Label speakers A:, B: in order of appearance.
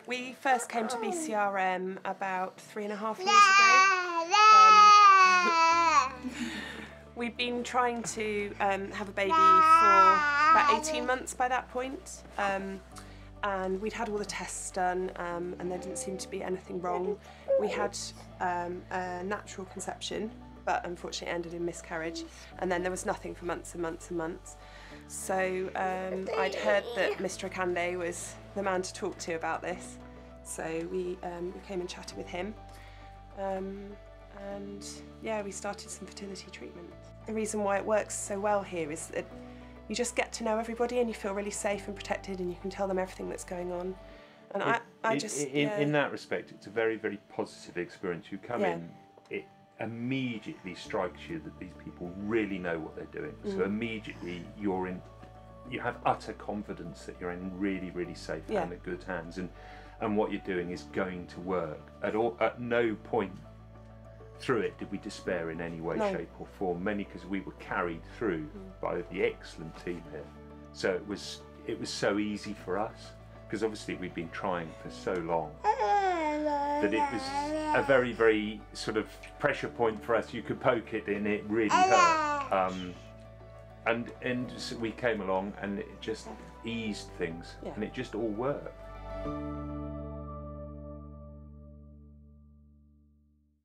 A: We first came to BCRM about 3.5 years ago. We'd been trying to have a baby for about 18 months by that point, and we'd had all the tests done, and there didn't seem to be anything wrong. We had a natural conception, but unfortunately it ended in miscarriage, and then there was nothing for months and months and months. So I'd heard that Mr. Akande was the man to talk to about this, so we came and chatted with him, and yeah, we started some fertility treatment. The reason why it works so well here is that you just get to know everybody and you feel really safe and protected, and you can tell them everything that's going on. And
B: in that respect, it's a very, very positive experience. You come in, it immediately strikes you that these people really know what they're doing. So immediately you have utter confidence that you're in really, really safe and good hands, and what you're doing is going to work. At no point through it did we despair in any way, shape or form, mainly because we were carried through by the excellent team here. So it was so easy for us, because obviously we'd been trying for so long that it was a very, very sort of pressure point for us. You could poke it and it really hurt. And so we came along and it just eased things, and it just all worked.